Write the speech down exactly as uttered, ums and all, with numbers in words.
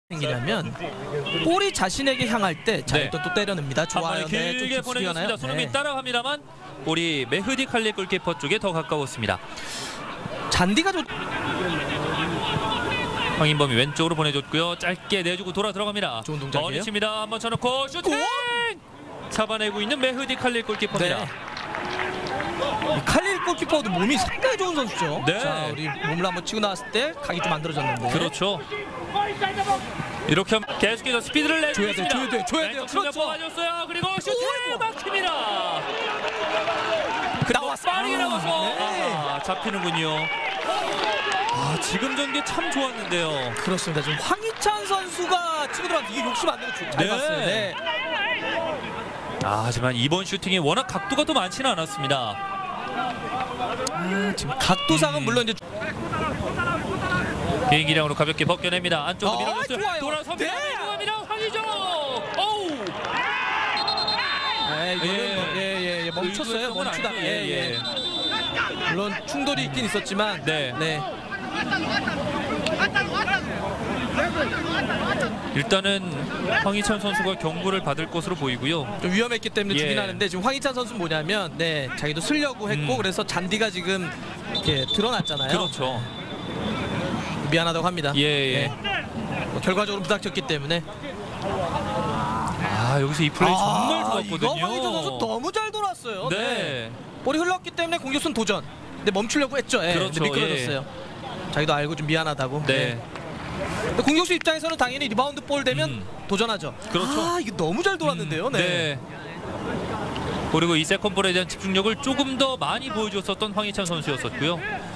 생기냐면 볼이 자신에게 향할 때 자, 네. 일단 또 때려냅니다. 좋아요. 길게 네, 좀 보내줬습니다. 네. 손흥민 따라갑니다만 볼이 메흐디 칼리 골키퍼 쪽에 더 가까웠습니다. 잔디가 좋... 황인범이 왼쪽으로 보내줬고요. 짧게 내주고 돌아 들어갑니다. 좋은 동작이에요. 머리 칩니다. 한번 쳐놓고 슈팅! 잡아내고 있는 메흐디 칼리 골키퍼입니다. 네. 칼릴 골키퍼도 몸이 상당히 좋은 선수죠. 네. 자, 우리 몸을 한번 치고 나왔을 때 각이 좀 만들어졌는데. 그렇죠. 이렇게 하면 계속해서 스피드를 내주고 줘야 돼, 줘야 돼, 줘야 돼요. 그렇죠. 뽑아줬어요. 그리고 슈팅 막힙니다. 나왔어. 빠르게 나와서 네. 아, 잡히는군요. 아, 지금 전개 참 좋았는데요. 그렇습니다. 지금 황희찬 선수가 치고 들어가서 이게 욕심 안 내고 잘 네. 봤어요. 네. 아, 하지만 이번 슈팅이 워낙 각도가 또 많지는 않았습니다. 아, 지금 각도상은 음. 물론 이제 비행기량으로 가볍게 벗겨냅니다. 안쪽으로 아, 밀어줬어요. 좋아요. 돌아섭니다. 네. 밀어갑니다. 황희정. 어우. 네, 이거는 예예예 예, 멈췄어요. 의도했던 건 멈추다가 아니고, 예, 예, 예. 물론 충돌이 있긴 있었지만 네. 네. 일단은 황희찬 선수가 경고를 받을 것으로 보이고요. 좀 위험했기 때문에 예. 주긴 하는데 지금 황희찬 선수는 뭐냐면 네 자기도 쓰려고 했고 음. 그래서 잔디가 지금 이렇게 드러났잖아요. 그렇죠. 미안하다고 합니다. 예, 예. 네. 뭐 결과적으로 부닥쳤기 때문에 아, 여기서 이 플레이 정말 좋았거든요. 이거 황희찬 선수 너무 잘 돌았어요. 네. 네. 볼이 흘렀기 때문에 공격수는 도전. 근데 멈추려고 했죠. 예. 그렇죠, 근데 미끄러졌어요. 자기도 알고 좀 미안하다고. 네. 근데 공격수 입장에서는 당연히 리바운드 볼 되면 음. 도전하죠. 그렇죠. 아, 이게 너무 잘 돌았는데요. 음, 네. 네. 그리고 이 세컨볼에 대한 집중력을 조금 더 많이 보여줬었던 황희찬 선수였었고요.